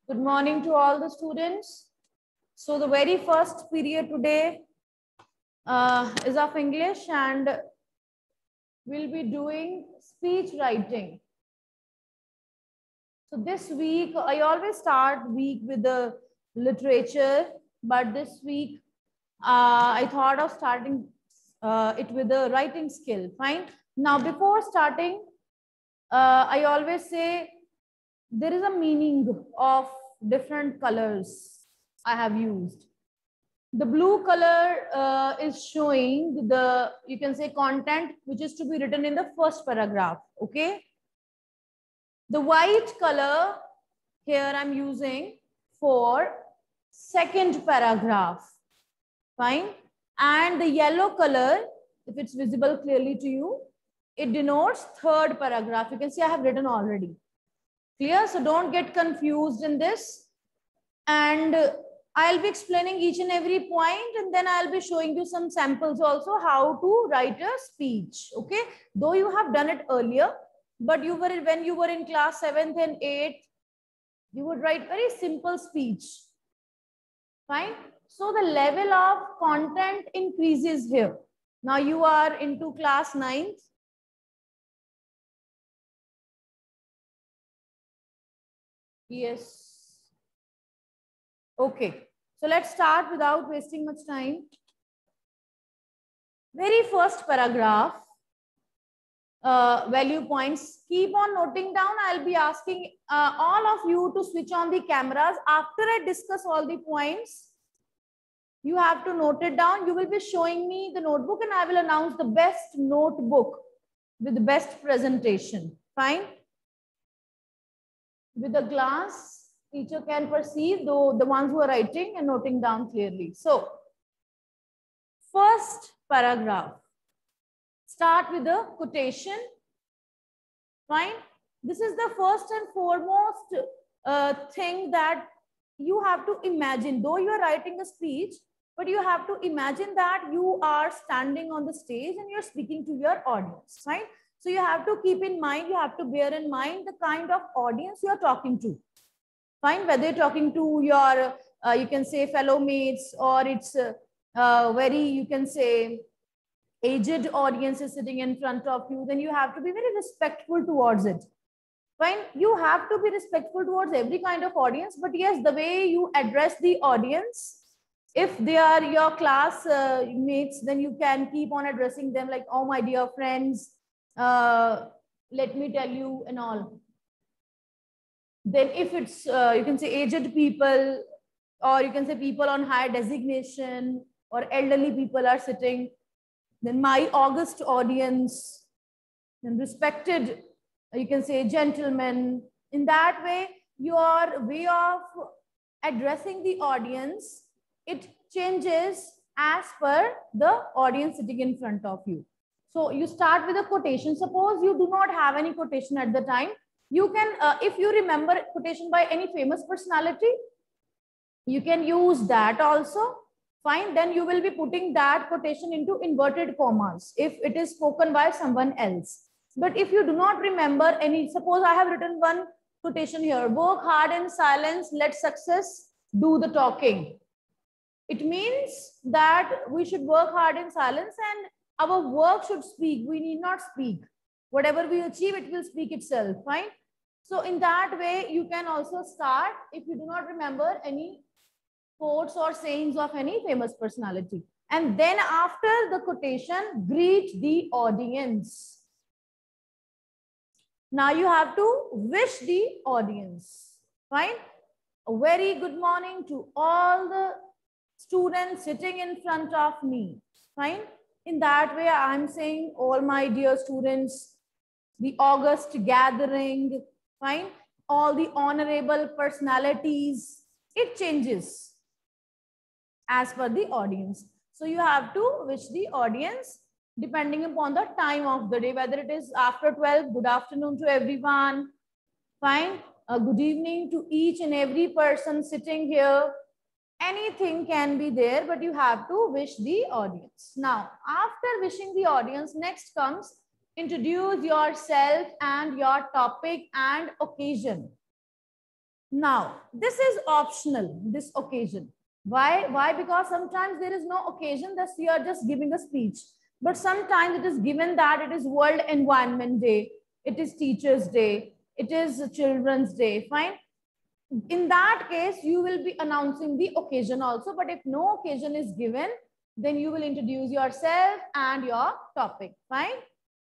Good morning to all the students. So the very first period today is of English, and we'll be doing speech writing. So this week, I always start week with the literature, but this week I thought of starting it with the writing skill. Fine. Now before starting, I always say there is a meaning of different colors I have used. The blue color is showing the, you can say, content which is to be written in the first paragraph. Okay. The white color here I'm using for second paragraph. Fine. And the yellow color, if it's visible clearly to you, it denotes third paragraph. You can see I have written already. Clear? So don't get confused in this. And I'll be explaining each and every point, and then I'll be showing you some samples also how to write a speech. Okay. Though you have done it earlier, but when you were in class 7th and 8th, you would write very simple speech. Fine. So the level of content increases here. Now you are into class 9th. Yes. Okay. So let's start without wasting much time. Very first paragraph, value points. Keep on noting down. I'll be asking all of you to switch on the cameras. After I discuss all the points, you have to note it down. You will be showing me the notebook, and I will announce the best notebook with the best presentation. Fine. With the glass, teacher can perceive though the ones who are writing and noting down clearly. So, first paragraph. Start with the quotation. Fine. This is the first and foremost thing that you have to imagine. Though you are writing a speech, but you have to imagine that you are standing on the stage and you're speaking to your audience. Right? So you have to keep in mind, you have to bear in mind the kind of audience you are talking to. Fine. Whether you're talking to your, you can say, fellow mates, or it's very, you can say, aged audience is sitting in front of you, then you have to be very respectful towards it. Fine. You have to be respectful towards every kind of audience, but yes, the way you address the audience, if they are your class mates, then you can keep on addressing them like, oh, my dear friends, let me tell you and all. Then if it's, you can say, aged people, or you can say people on higher designation, or elderly people are sitting, then my august audience, then respected, you can say, gentlemen. In that way, your way of addressing the audience, it changes as per the audience sitting in front of you. So you start with a quotation. Suppose you do not have any quotation at the time. You can, if you remember quotation by any famous personality, you can use that also. Fine. Then you will be putting that quotation into inverted commas if it is spoken by someone else. But if you do not remember any, suppose I have written one quotation here: work hard in silence, let success do the talking. It means that we should work hard in silence and our work should speak. We need not speak. Whatever we achieve, it will speak itself. Fine. So in that way, you can also start if you do not remember any quotes or sayings of any famous personality. And then after the quotation, greet the audience. Now you have to wish the audience. Fine. A very good morning to all the students sitting in front of me. Fine. In that way, I'm saying, all my dear students, the august gathering. Fine. All the honorable personalities. It changes as per the audience. So you have to wish the audience depending upon the time of the day, whether it is after 12, good afternoon to everyone. Fine. A good evening to each and every person sitting here. Anything can be there, but you have to wish the audience. Now, after wishing the audience, next comes introduce yourself and your topic and occasion. Now, this is optional, this occasion. Why? Because sometimes there is no occasion that you are just giving a speech. But sometimes it is given that it is World Environment Day, it is Teachers Day, it is Children's Day, fine. In that case, you will be announcing the occasion also. But if no occasion is given, then you will introduce yourself and your topic, fine.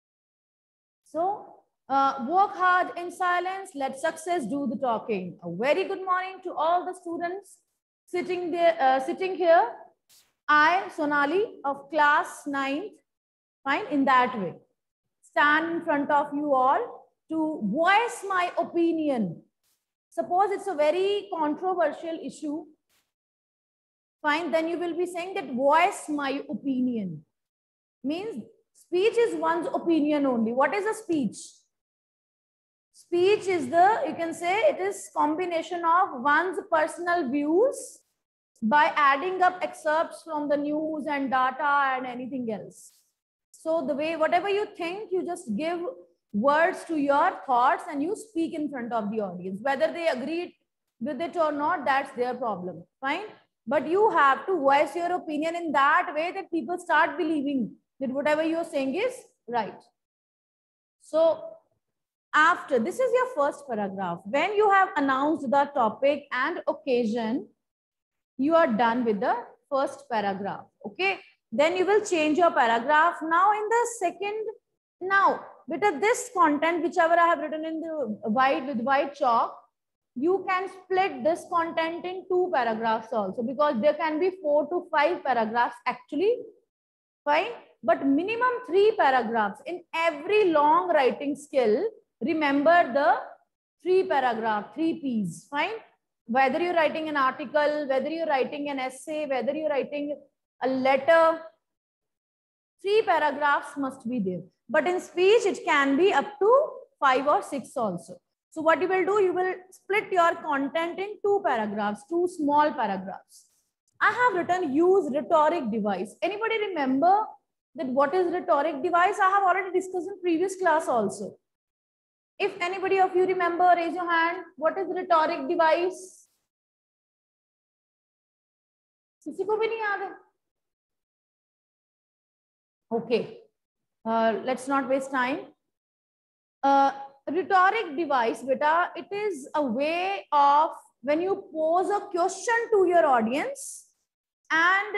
So, work hard in silence, let success do the talking. A very good morning to all the students sitting there, sitting here. I, Sonali of class 9th, fine, in that way, stand in front of you all to voice my opinion. Suppose it's a very controversial issue, fine, then you will be saying that voice my opinion. Means speech is one's opinion only. What is a speech? Speech is the, you can say it is combination of one's personal views by adding up excerpts from the news and data and anything else. So the way, whatever you think, you just give words to your thoughts and you speak in front of the audience. Whether they agree with it or not, that's their problem, fine. But you have to voice your opinion in that way that people start believing that whatever you're saying is right. So after, this is your first paragraph. When you have announced the topic and occasion, you are done with the first paragraph, okay? Then you will change your paragraph. Now in the second, now with this content, whichever I have written in the white with white chalk, you can split this content in 2 paragraphs also, because there can be 4 to 5 paragraphs actually, fine. But minimum 3 paragraphs in every long writing skill. Remember the 3 paragraph, 3 P's, fine. Whether you're writing an article, whether you're writing an essay, whether you're writing a letter, 3 paragraphs must be there. But in speech, it can be up to 5 or 6 also. So what you will do, you will split your content in 2 paragraphs, 2 small paragraphs. I have written use rhetoric device. Anybody remember that what is rhetoric device? I have already discussed in previous class also. If anybody of you remember, raise your hand. What is rhetoric device? किसी को भी नहीं याद है? Okay, let's not waste time. Rhetoric device, beta, it is a way of when you pose a question to your audience and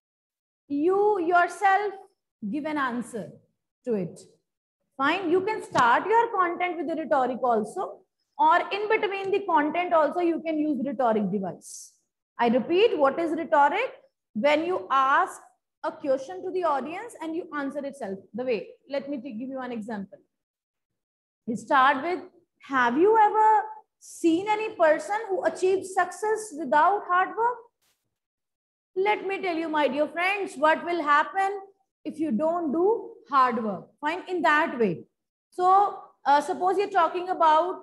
you yourself give an answer to it. Fine, you can start your content with the rhetoric also, or in between the content also you can use rhetoric device. I repeat, what is rhetoric? When you ask a question to the audience and you answer itself. The way, let me give you an example. You start with, have you ever seen any person who achieved success without hard work? Let me tell you, my dear friends, what will happen if you don't do hard work. Fine, in that way. So suppose you're talking about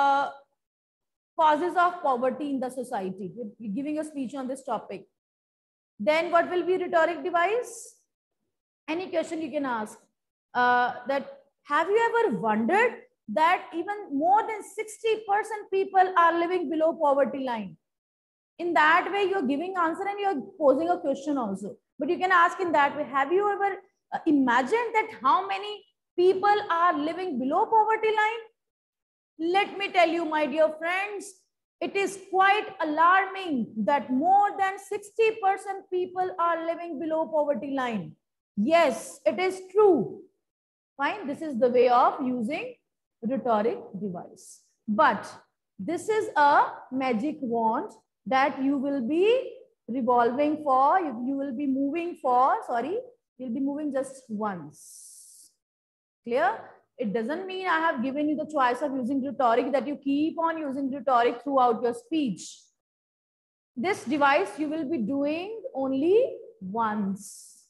causes of poverty in the society. You're giving a speech on this topic. Then what will be rhetoric device? Any question you can ask. That have you ever wondered that even more than 60% people are living below poverty line? In that way, you're giving answer and you're posing a question also. But you can ask in that way, have you ever imagined that how many people are living below poverty line? Let me tell you, my dear friends, it is quite alarming that more than 60% people are living below poverty line. Yes, it is true. Fine, this is the way of using rhetoric device. But this is a magic wand that you will be revolving for, you will be moving for, sorry, you'll be moving just once. Clear? It doesn't mean I have given you the choice of using rhetoric that you keep on using rhetoric throughout your speech. This device you will be doing only once.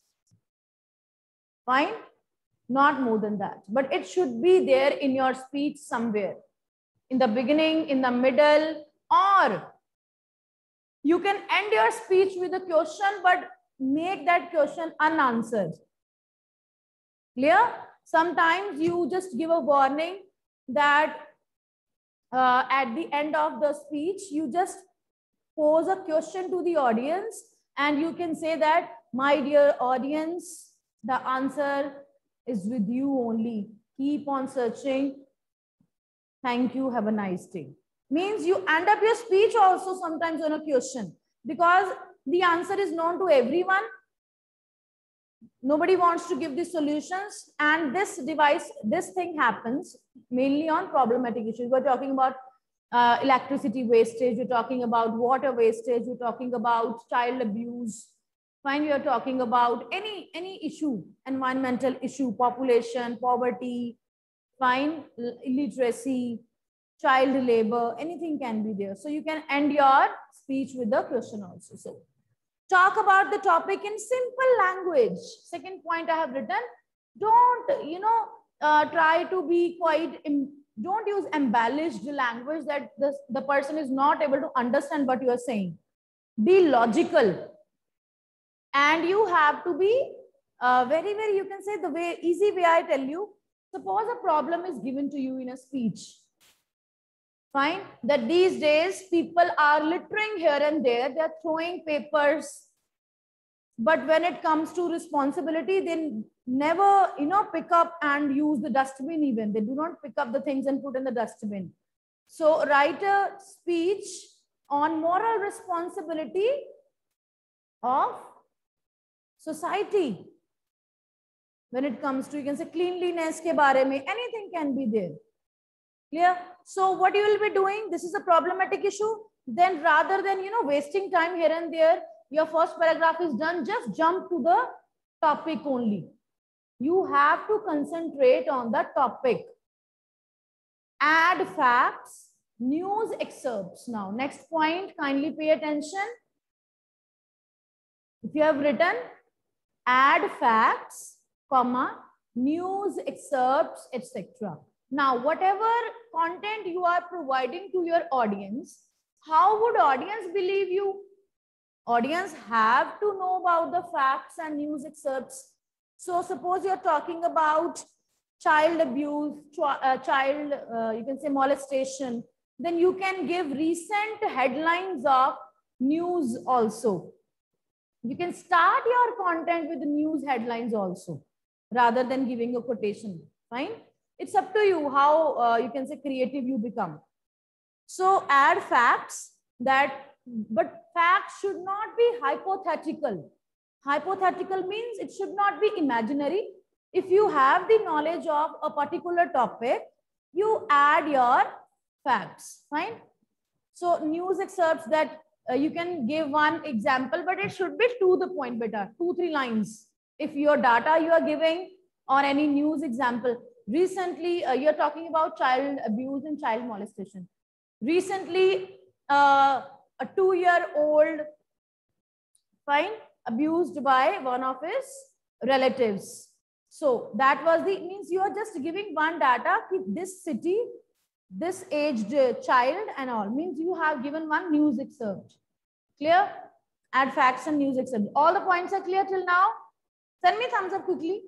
Fine? Not more than that. But it should be there in your speech somewhere. In the beginning, in the middle, or you can end your speech with a question, but make that question unanswered. Clear? Sometimes you just give a warning that at the end of the speech, you just pose a question to the audience and you can say that, my dear audience, the answer is with you only. Keep on searching. Thank you. Have a nice day. Means you end up your speech also sometimes on a question because the answer is known to everyone. Nobody wants to give the solutions, and this thing happens mainly on problematic issues. We're talking about electricity wastage, you're talking about water wastage, you're talking about child abuse, fine, you're talking about any issue, environmental issue, population, poverty, fine, illiteracy, child labor, anything can be there. So you can end your speech with the question also. So talk about the topic in simple language. Second point I have written, don't, try to be quite, don't use embellished language that the person is not able to understand what you are saying. Be logical. And you have to be very, very, you can say the easy way I tell you, suppose a problem is given to you in a speech. Fine, that these days people are littering here and there, they're throwing papers. But when it comes to responsibility, they never, pick up and use the dustbin even. They do not pick up the things and put in the dustbin. So write a speech on moral responsibility of society. When it comes to, you can say cleanliness ke baare mein, anything can be there. Clear? So what you will be doing, this is a problematic issue. Then rather than, wasting time here and there, your first paragraph is done, just jump to the topic only. You have to concentrate on the topic. Add facts, news excerpts. Now, next point, kindly pay attention. If you have written, add facts, comma, news excerpts, etc. Now, whatever content you are providing to your audience, how would audience believe you? Audience have to know about the facts and news excerpts. So suppose you're talking about child abuse, you can say molestation, then you can give recent headlines of news also. You can start your content with the news headlines also, rather than giving a quotation. Fine. It's up to you how you can say creative you become. So add facts but facts should not be hypothetical. Hypothetical means it should not be imaginary. If you have the knowledge of a particular topic, you add your facts. Fine. So news excerpts that you can give one example, but it should be to the point better, 2-3 lines. If your data you are giving or any news example, recently you're talking about child abuse and child molestation. Recently, a 2-year-old, fine, abused by one of his relatives. So that was means you are just giving one data, this city, this aged child and all, means you have given one news excerpt. Clear? Add facts and news excerpt. All the points are clear till now? Send me thumbs up quickly.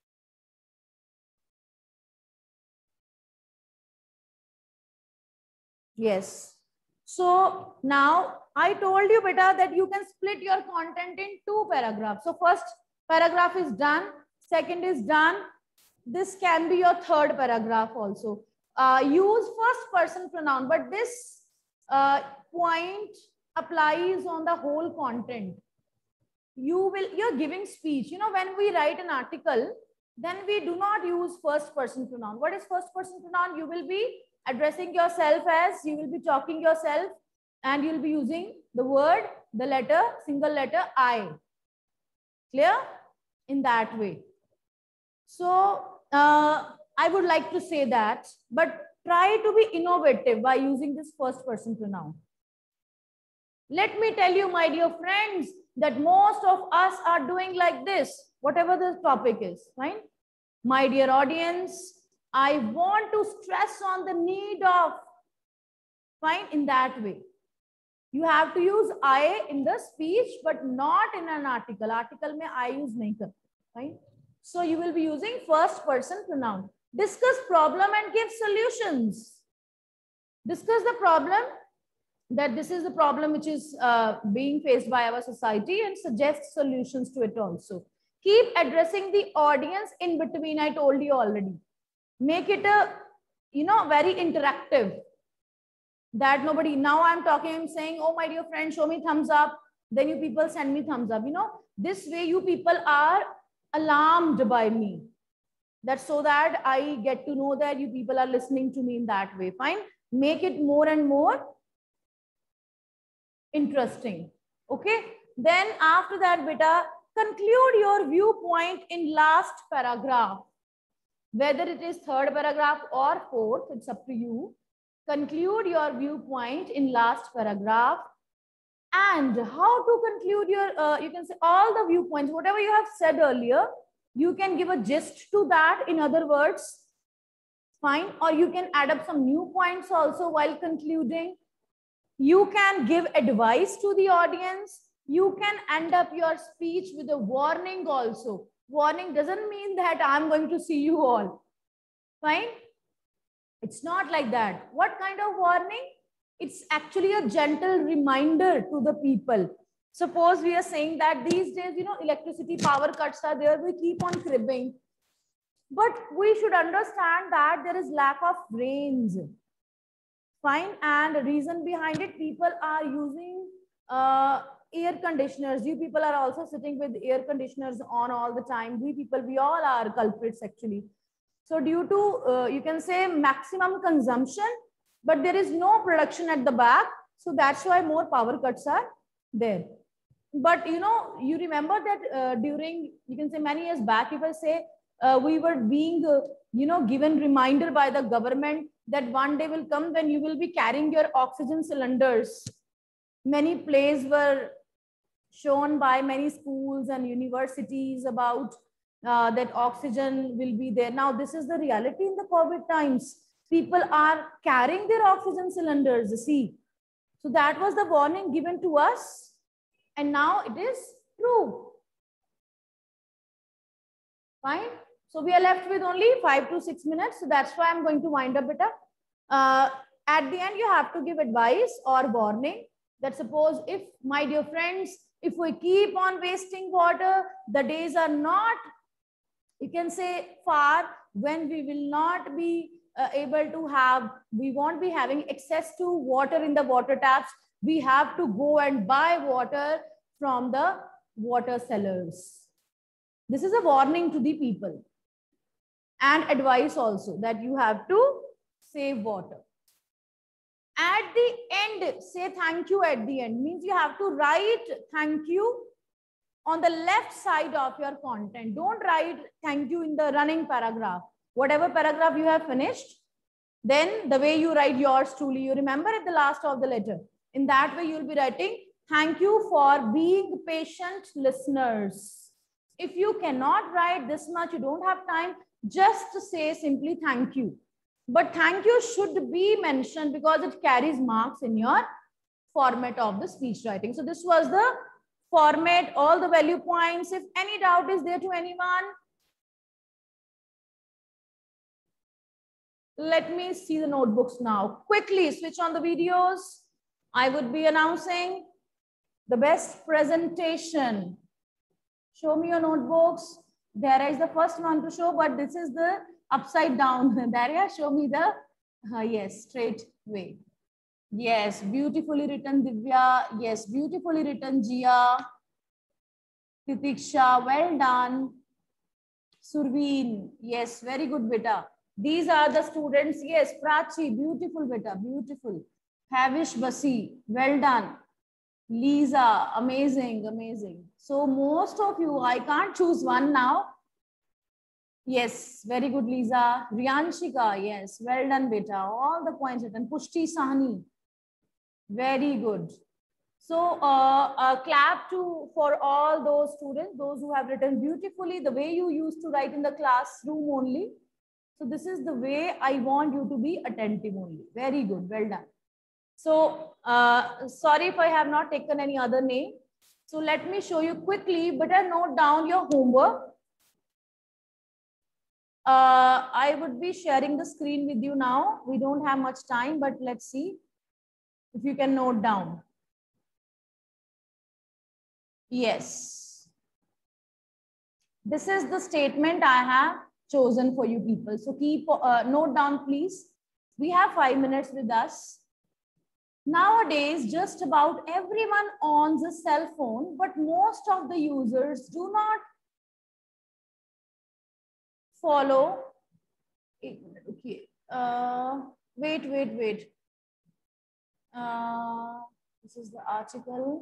Yes. So now I told you beta that you can split your content in 2 paragraphs. So first paragraph is done. Second is done. This can be your third paragraph also. Use first person pronoun, but this point applies on the whole content. You're giving speech. When we write an article, then we do not use first person pronoun. What is first person pronoun? You will be addressing yourself as, you will be talking yourself, and you'll be using the word, the letter, single letter I. Clear? In that way. So I would like to say that, but try to be innovative by using this first person pronoun. Let me tell you, my dear friends, that most of us are doing like this, whatever the topic is, right? My dear audience, I want to stress on the need of, fine, in that way. You have to use I in the speech, but not in an article. Article mein I use nahi karta, fine? So you will be using first person pronoun. Discuss problem and give solutions. Discuss the problem, that this is the problem which is being faced by our society, and suggest solutions to it also. Keep addressing the audience in between. I told you already. Make it a, very interactive, that nobody, now I'm talking, I'm saying, oh my dear friend, show me thumbs up. Then you people send me thumbs up. This way you people are alarmed by me. That's so that I get to know that you people are listening to me in that way. Fine. Make it more and more interesting. Okay. Then after that, beta, conclude your viewpoint in last paragraph. Whether it is third paragraph or fourth, it's up to you. Conclude your viewpoint in last paragraph. And how to conclude your, you can say all the viewpoints, whatever you have said earlier, you can give a gist to that, in other words. Fine. Or you can add up some new points also while concluding. You can give advice to the audience. You can end up your speech with a warning also. Warning doesn't mean that I'm going to see you all. Fine. It's not like that. What kind of warning? It's actually a gentle reminder to the people. Suppose we are saying that these days, electricity power cuts are there. We keep on cribbing. But we should understand that there is lack of rains. Fine. And the reason behind it, people are using air conditioners. You people are also sitting with air conditioners on all the time. We all are culprits actually. So due to, you can say, maximum consumption, but there is no production at the back. So that's why more power cuts are there. But, you remember that during, you can say many years back, if I say, we were being, given reminder by the government that one day will come when you will be carrying your oxygen cylinders. Many plays were shown by many schools and universities about that oxygen will be there. Now, this is the reality in the COVID times. People are carrying their oxygen cylinders, see. So that was the warning given to us. And now it is true. Fine. So we are left with only 5 to 6 minutes. So that's why I'm going to wind up it up. At the end, you have to give advice or warning that suppose if, my dear friends, if we keep on wasting water, the days are not, you can say, far when we will not be able to have, we won't be having access to water in the water taps. We have to go and buy water from the water sellers. This is a warning to the people and advice also that you have to save water. At the end, say thank you at the end. Means you have to write thank you on the left side of your content. Don't write thank you in the running paragraph. Whatever paragraph you have finished, then the way you write yours truly, you remember at the last of the letter. In that way, you'll be writing thank you for being patient listeners. If you cannot write this much, you don't have time, just to say simply thank you. But thank you should be mentioned because it carries marks in your format of the speech writing. So this was the format, all the value points. If any doubt is there to anyone, let me see the notebooks now. Quickly switch on the videos. I would be announcing the best presentation. Show me your notebooks. There is the first one to show, but this is the upside down. Daria, show me the, yes, straight way. Yes, beautifully written, Divya. Yes, beautifully written, Jia. Titiksha, well done. Surveen, yes, very good, beta. These are the students. Yes, Prachi, beautiful, beta, beautiful. Havish Basi, well done. Lisa, amazing, amazing. So most of you, I can't choose one now. Yes, very good, Lisa. Riyanshika, yes, well done, beta. All the points written. Pushti Sahni, very good. So clap for all those students, those who have written beautifully, the way you used to write in the classroom only. So this is the way I want you to be attentive only. Very good, well done. So sorry if I have not taken any other name. So let me show you quickly, better note down your homework. I would be sharing the screen with you now. We don't have much time, but let's see if you can note down. Yes. This is the statement I have chosen for you people. So keep note down, please. We have 5 minutes with us. Nowadays, just about everyone owns a cell phone, but most of the users do not follow. Okay. Wait. This is the article.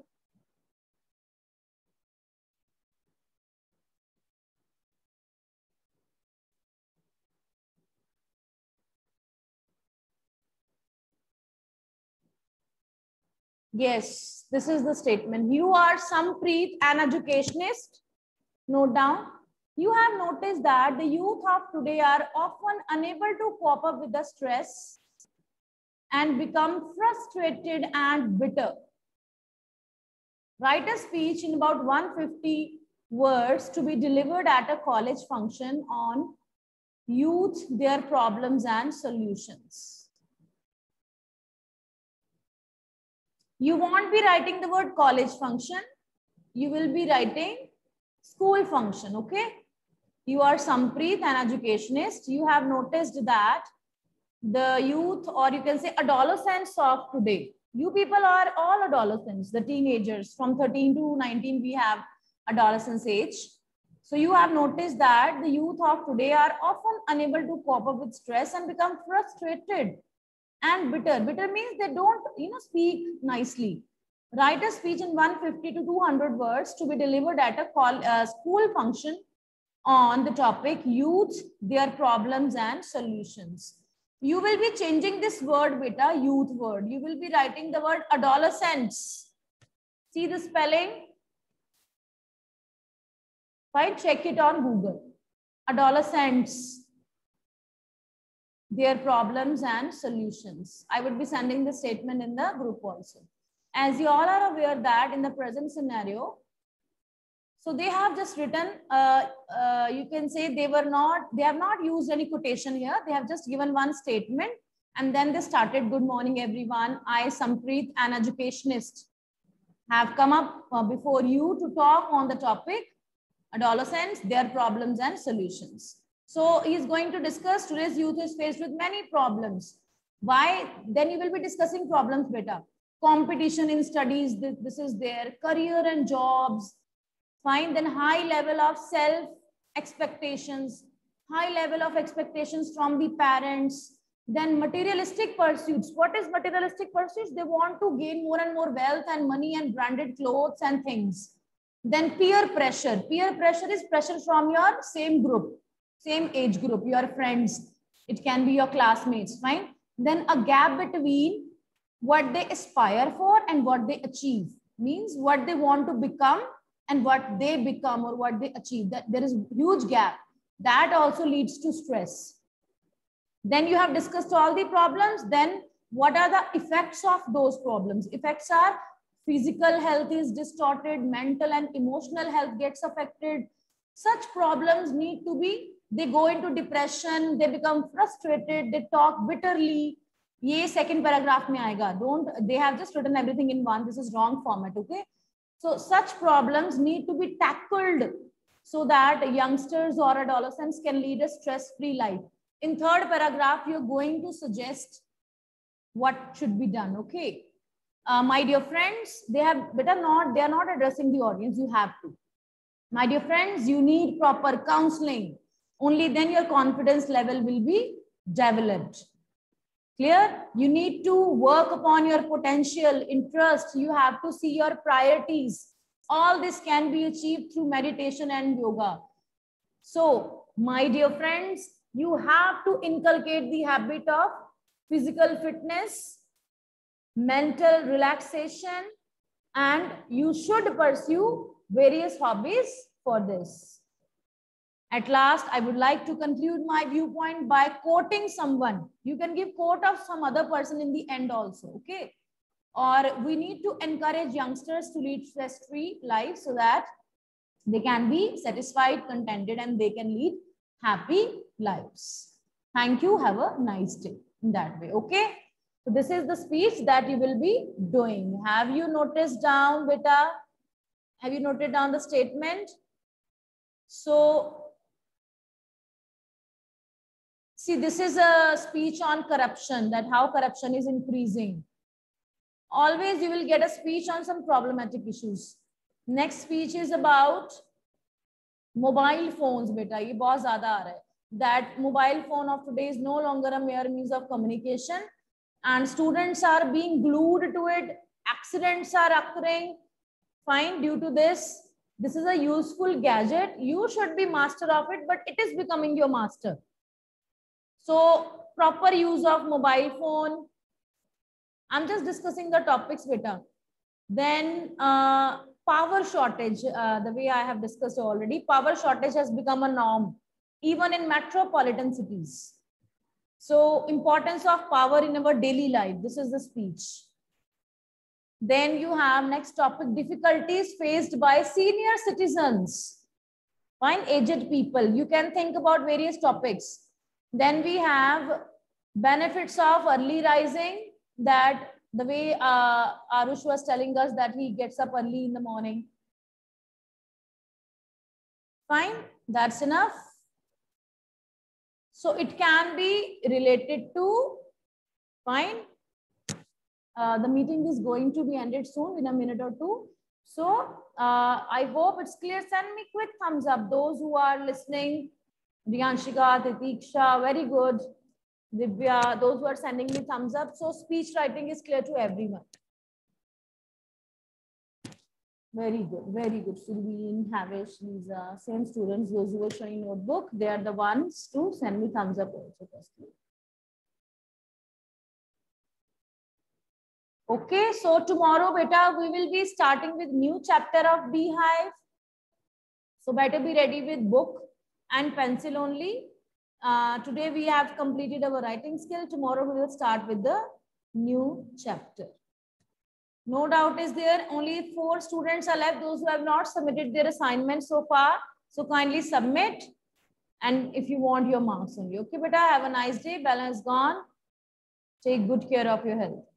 Yes, this is the statement. You are Sampreet, an educationist. Note down. You have noticed that the youth of today are often unable to cope up with the stress and become frustrated and bitter. Write a speech in about 150 words to be delivered at a college function on youth, their problems and solutions. You won't be writing the word college function. You will be writing school function, okay? You are Sampreet, an educationist. You have noticed that the youth, or you can say adolescents of today, you people are all adolescents, the teenagers from 13 to 19, we have adolescence age. So you have noticed that the youth of today are often unable to cope up with stress and become frustrated and bitter. Bitter means they don't, speak nicely. Write a speech in 150 to 200 words to be delivered at a school function on the topic youth, their problems and solutions. You will be changing this word, beta, youth word. You will be writing the word adolescents. See the spelling? Right? Check it on Google. Adolescents, their problems and solutions. I would be sending the statement in the group also. As you all are aware that in the present scenario, so they have just written, you can say they have not used any quotation here. They have just given one statement and then they started, good morning everyone. I, Sampreet, an educationist, have come up before you to talk on the topic adolescents, their problems and solutions. So he is going to discuss today's youth is faced with many problems. Why? Then you will be discussing problems better. Competition in studies, this is their career and jobs. Fine, then high level of self expectations, high level of expectations from the parents. Then materialistic pursuits. What is materialistic pursuits? They want to gain more and more wealth and money and branded clothes and things. Then peer pressure. Peer pressure is pressure from your same group, same age group, your friends. It can be your classmates, fine. Then a gap between what they aspire for and what they achieve. Means what they want to become and what they become or what they achieve. That there is a huge gap. That also leads to stress. Then you have discussed all the problems. Then what are the effects of those problems? Effects are physical health is distorted, mental and emotional health gets affected. Such problems need to be, they go into depression, they become frustrated, they talk bitterly. Ye second paragraph mein aayega. They have just written everything in one. This is wrong format, okay? So such problems need to be tackled so that youngsters or adolescents can lead a stress-free life. In third paragraph, you're going to suggest what should be done, okay? My dear friends, they are not addressing the audience. You have to. My dear friends, you need proper counseling. Only then your confidence level will be developed. Clear? You need to work upon your potential, interest. You have to see your priorities. All this can be achieved through meditation and yoga. So, my dear friends, you have to inculcate the habit of physical fitness, mental relaxation, and you should pursue various hobbies for this. At last, I would like to conclude my viewpoint by quoting someone. You can give quote of some other person in the end also, okay? Or we need to encourage youngsters to lead stress-free lives so that they can be satisfied, contented, and they can lead happy lives. Thank you. Have a nice day in that way. Okay. So this is the speech that you will be doing. Have you noticed down, beta? Have you noted down the statement? So see, this is a speech on corruption, that how corruption is increasing. Always you will get a speech on some problematic issues. Next speech is about mobile phones, beta. Ye bahut zyada aa raha hai. That mobile phone of today is no longer a mere means of communication, and students are being glued to it. Accidents are occurring. Fine, due to this. This is a useful gadget. You should be master of it, but it is becoming your master. So proper use of mobile phone. I'm just discussing the topics, beta. Then power shortage, the way I have discussed already, power shortage has become a norm, even in metropolitan cities. So importance of power in our daily life. This is the speech. Then you have next topic, difficulties faced by senior citizens. Fine, aged people. You can think about various topics. Then we have benefits of early rising, that the way Arush was telling us that he gets up early in the morning. Fine, that's enough. So it can be related to, fine. The meeting is going to be ended soon in a minute or two. So I hope it's clear. Send me quick thumbs up. Those who are listening, Riyanshika, Titiksha, very good. Divya, those who are sending me thumbs up. So speech writing is clear to everyone. Very good, very good. Surveen, Havish, Lisa, same students, those who were showing notebook, they are the ones to send me thumbs up also. Okay, so tomorrow, beta, we will be starting with new chapter of Beehive. So better be ready with book and pencil only. Today we have completed our writing skill. Tomorrow we will start with the new chapter. No doubt is there. Only 4 students are left, those who have not submitted their assignment so far. So kindly submit. And if you want your marks only. Okay, beta, have a nice day. Bella is gone. Take good care of your health.